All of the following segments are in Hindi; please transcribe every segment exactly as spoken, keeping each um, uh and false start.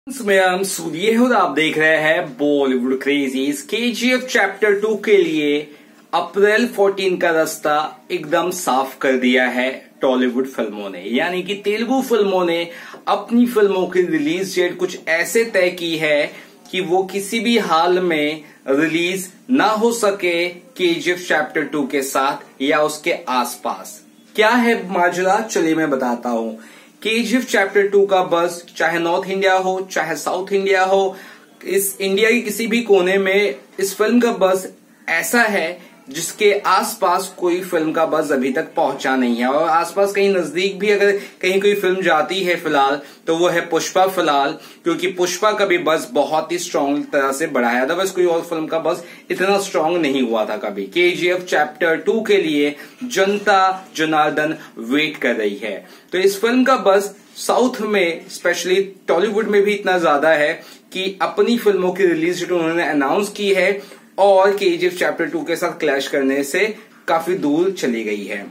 मैं हम सूर्य और आप देख रहे हैं Bollywood crazies. KGF chapter two के लिए अप्रैल चौदह का रास्ता एकदम साफ कर दिया है टॉलीवुड फिल्मों ने, यानी कि तेलुगु फिल्मों ने अपनी फिल्मों की रिलीज डेट कुछ ऐसे तय की है कि वो किसी भी हाल में रिलीज ना हो सके केजीएफ चैप्टर टू के साथ या उसके आसपास। क्या है माजरा, चलिए मैं बताता हूं। केजीएफ चैप्टर टू का बस चाहे नॉर्थ इंडिया हो चाहे साउथ इंडिया हो, इस इंडिया के किसी भी कोने में इस फिल्म का बस ऐसा है जिसके आसपास कोई फिल्म का बस अभी तक पहुंचा नहीं है। और आसपास कहीं नजदीक भी अगर कहीं कोई फिल्म जाती है फिलहाल तो वो है पुष्पा फिलहाल, क्योंकि पुष्पा का भी बस बहुत ही स्ट्रांग तरह से बढ़ा है। अदरवाइज कोई और फिल्म का बस इतना स्ट्रांग नहीं हुआ था कभी। केजीएफ चैप्टर टू के लिए जनता जनार्दन वेट कर रही है। तो इस फिल्म का बस साउथ में स्पेशली टॉलीवुड में भी इतना ज्यादा है कि अपनी फिल्मों की रिलीज डेट उन्होंने अनाउंस की है और केजीएफ चैप्टर टू के साथ क्लैश करने से काफी दूर चली गई है।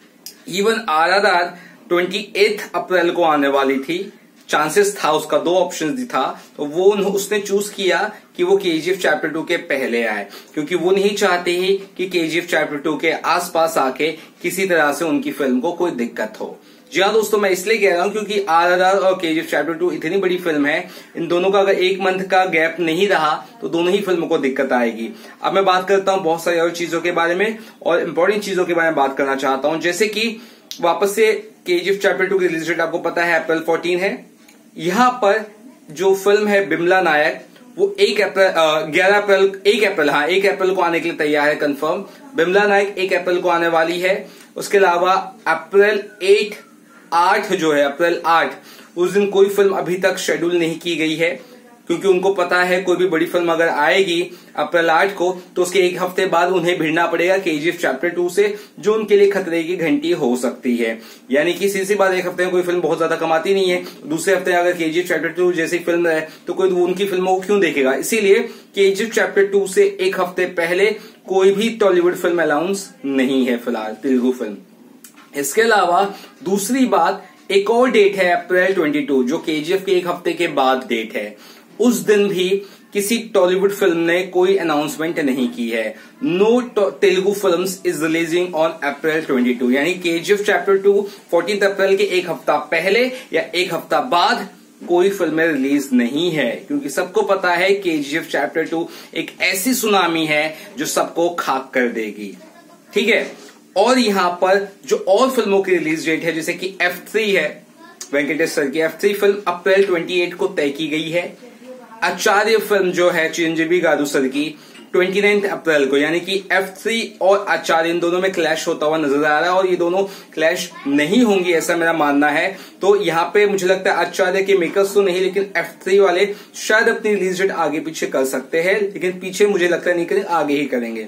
इवन आरआरआर अट्ठाईस अप्रैल को आने वाली थी, चांसेस था उसका, दो ऑप्शन था, तो वो उसने चूज किया कि वो केजीएफ चैप्टर टू के पहले आए, क्योंकि वो नहीं चाहते ही कि केजीएफ चैप्टर टू के आसपास आके किसी तरह से उनकी फिल्म को कोई दिक्कत हो। जी हाँ दोस्तों, मैं इसलिए कह रहा हूं क्योंकि आरआरआर और केजीएफ चैप्टर टू इतनी बड़ी फिल्म है, इन दोनों का अगर एक मंथ का गैप नहीं रहा तो दोनों ही फिल्मों को दिक्कत आएगी। अब मैं बात करता हूं बहुत सारी और चीजों के बारे में और इंपॉर्टेंट चीजों के बारे में बात करना चाहता हूं, जैसे कि वापस से केजीएफ चैप्टर टू की रिलीज डेट आपको पता है अप्रैल चौदह है। यहां पर जो फिल्म है बिमला नायक वो एक अप्रैल ग्यारह अप्रैल एक अप्रैल हाँ एक अप्रैल को आने के लिए तैयार है कंफर्म। बिमला नायक एक अप्रैल को आने वाली है। उसके अलावा अप्रैल एट आठ जो है अप्रैल आठ उस दिन कोई फिल्म अभी तक शेड्यूल नहीं की गई है, क्योंकि उनको पता है कोई भी बड़ी फिल्म अगर आएगी अप्रैल आठ को तो उसके एक हफ्ते बाद उन्हें भिड़ना पड़ेगा केजीएफ चैप्टर टू से, जो उनके लिए खतरे की घंटी हो सकती है। यानी कि सीधी सी बात, एक हफ्ते में कोई फिल्म बहुत ज्यादा कमाती नहीं है, दूसरे हफ्ते अगर केजीएफ चैप्टर टू जैसी फिल्म है तो कोई उनकी फिल्मों को क्यों देखेगा। इसीलिए केजीएफ चैप्टर टू से एक हफ्ते पहले कोई भी टॉलीवुड फिल्म अनाउंस नहीं है फिलहाल, तेलुगु फिल्म। इसके अलावा दूसरी बात, एक और डेट है अप्रैल बाईस जो केजीएफ के एक हफ्ते के बाद डेट है। उस दिन भी किसी टॉलीवुड फिल्म ने कोई अनाउंसमेंट नहीं की है। No Telugu films is releasing on April बाईस, यानी केजीएफ चैप्टर टू चौदह अप्रैल के एक हफ्ता पहले या एक हफ्ता बाद कोई फिल्में रिलीज नहीं है, क्योंकि सबको पता है केजीएफ चैप्टर टू एक ऐसी सुनामी है जो सबको खाक कर देगी। ठीक है, और यहां पर जो और फिल्मों की रिलीज डेट है जैसे कि एफ थ्री है, वेंकटेश सर की एफ थ्री फिल्म अप्रैल अट्ठाईस को तय की गई है। आचार्य फिल्म जो है चिरंजीवी गारू सर की उनतीस अप्रैल को, यानी कि एफ थ्री और आचार्य इन दोनों में क्लैश होता हुआ नजर आ रहा है और ये दोनों क्लैश नहीं होंगी ऐसा मेरा मानना है। तो यहाँ पे मुझे लगता है आचार्य के मेकर्स तो नहीं, लेकिन एफ थ्री वाले शायद अपनी रिलीज डेट आगे पीछे कर सकते हैं, लेकिन पीछे मुझे लगता है नहीं करेंगे, आगे ही करेंगे।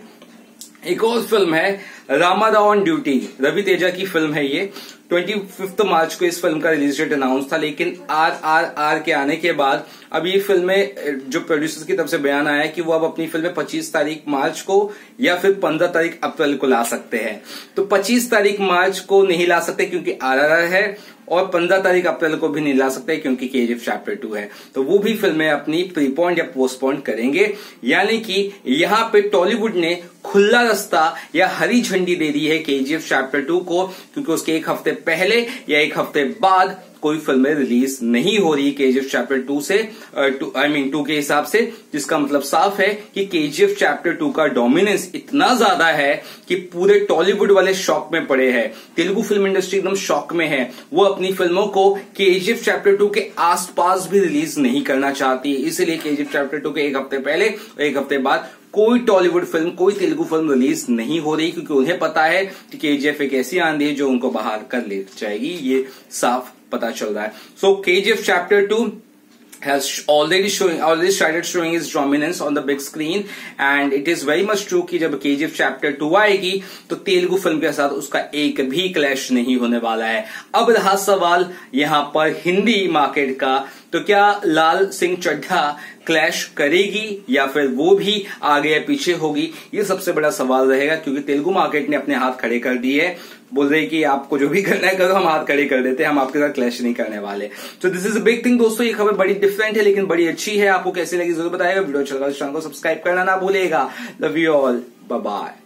एक और फिल्म है रामा राव ऑन ड्यूटी, रवि तेजा की फिल्म है ये। पच्चीस मार्च को इस फिल्म का रिलीज डेट अनाउंस था, लेकिन आर आर आर के आने के बाद अब ये फिल्में जो प्रोड्यूसर्स की तरफ से बयान आया है कि वो अब अपनी फिल्में पच्चीस तारीख मार्च को या फिर पंद्रह तारीख अप्रैल को ला सकते हैं। तो पच्चीस तारीख मार्च को नहीं ला सकते क्योंकि आर आर आर है, और पंद्रह तारीख अप्रैल को भी नहीं ला सकते क्योंकि केजीएफ चैप्टर टू है। तो वो भी फिल्में अपनी प्रीपोन या पोस्टपोन करेंगे, यानी कि यहाँ पे टॉलीवुड ने खुला रास्ता या हरी झंडी दे दी है केजीएफ चैप्टर टू को, क्योंकि उसके एक हफ्ते पहले या एक हफ्ते बाद कोई फिल्में रिलीज नहीं हो रही केजीएफ चैप्टर टू से, आई मीन टू के हिसाब से, जिसका मतलब साफ है कि केजीएफ चैप्टर टू का डोमिनेंस इतना ज्यादा है कि पूरे टॉलीवुड वाले शॉक में पड़े हैं। तेलुगु फिल्म इंडस्ट्री एकदम शॉक में है, वो अपनी फिल्मों को केजीएफ चैप्टर टू के आसपास भी रिलीज नहीं करना चाहती, इसलिए केजीएफ चैप्टर टू के एक हफ्ते पहले और एक हफ्ते बाद कोई टॉलीवुड फिल्म, कोई तेलुगु फिल्म रिलीज नहीं हो रही, क्योंकि उन्हें पता है कि केजीएफ एक ऐसी आंधी है जो उनको बाहर कर ले जाएगी, ये साफ पता चल रहा है। So KGF chapter two has already showing already started showing its dominance on the big screen and it is very much true कि जब केजीएफ चैप्टर टू आएगी तो तेलुगु फिल्म के साथ उसका एक भी क्लैश नहीं होने वाला है। अब रहा सवाल यहाँ पर हिंदी मार्केट का तो क्या लाल सिंह चड्ढा क्लैश करेगी या फिर वो भी आगे या पीछे होगी, ये सबसे बड़ा सवाल रहेगा, क्योंकि तेलुगु मार्केट ने अपने हाथ खड़े कर दिए है। बोल रहे कि आपको जो भी करना है करो, हम हाथ खड़े कर देते हैं, हम आपके साथ क्लैश नहीं करने वाले। तो this is a big thing दोस्तों। ये खबर बड़ी डिफरेंट है लेकिन बड़ी अच्छी है। आपको कैसी लगी जरूर बताइएगा। वीडियो अच्छा लगा तो चैनल को सब्सक्राइब करना ना भूलिएगा। Love you all, bye bye.